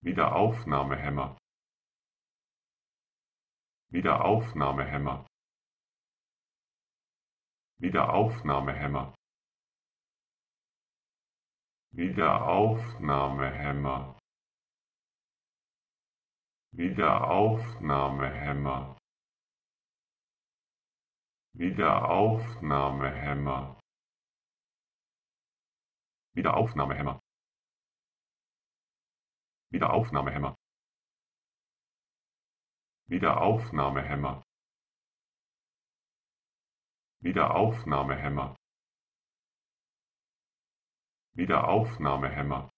Wiederaufnahmehemmer, Wiederaufnahmehemmer, Wiederaufnahmehemmer, Wiederaufnahmehemmer, Wiederaufnahmehemmer, Wiederaufnahmehemmer, Wiederaufnahmehemmer, Wiederaufnahmehemmer, Wiederaufnahmehemmer, Wiederaufnahmehemmer, Wiederaufnahmehemmer,